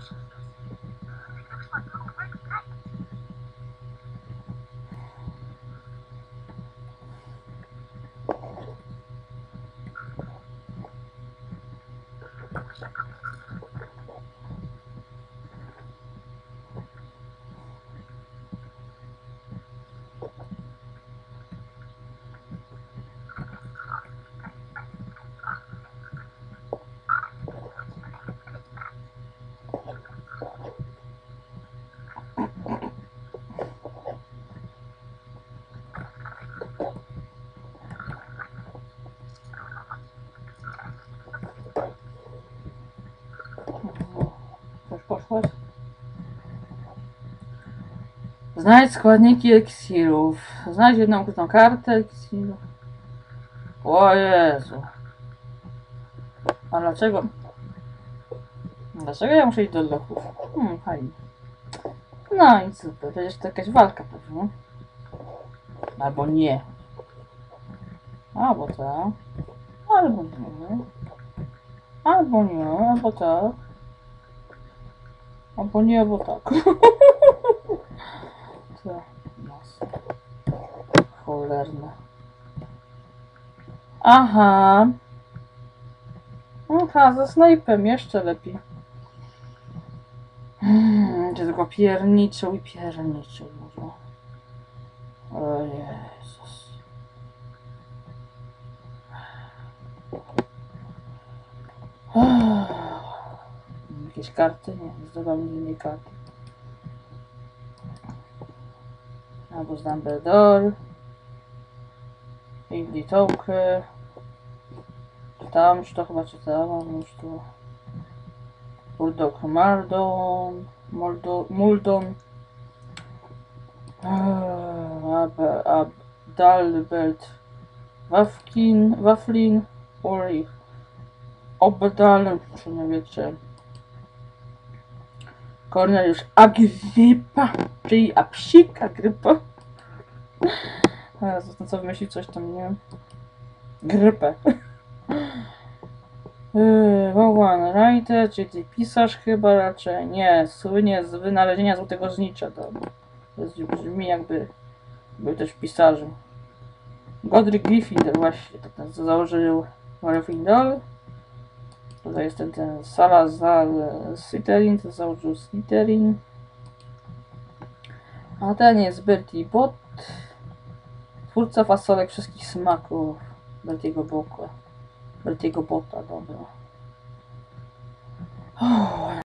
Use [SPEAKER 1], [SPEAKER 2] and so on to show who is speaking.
[SPEAKER 1] Już poszłaś? Znajdź składniki eliksirów. Znajdź jedną ukrytą kartę eliksirów. O Jezu. A dlaczego? Dlaczego ja muszę iść do lochów? Fajnie. No i super. Przecież to jakaś walka pewnie. Albo nie. Albo tak. Albo nie. Albo nie, albo tak. Albo nie, albo tak. Co? Cholerne. Aha. Aha, ze snajpem jeszcze lepiej. Gdzie tylko pierniczył i pierniczył. O Jezus. Jakieś karty? Nie, zdobywam innej karty. Albo z Dumbledore. Igli Toker. Czytałam już to, chyba czytałam już to. Murdoch Maldon. Muldon. Abdalbert Waflin. Ulrich Obdal, czy nie wiecie. Corneliusz Agripa, czyli Psik Agrypa. No co wymyślił coś tam, nie wiem. Grypę. Wołan Writer, czyli pisarz chyba raczej. Nie, słynie z wynalezienia złotego znicza. To brzmi jakby był też pisarzem. Godric Gryffindor właśnie, to ten co założył Gryffindor. Tutaj jest ten Salazar Slytherin, to założył Slytherin. A ten jest Bertie Bott, twórca fasolek wszystkich smaków. Bertiego Botta, dobra.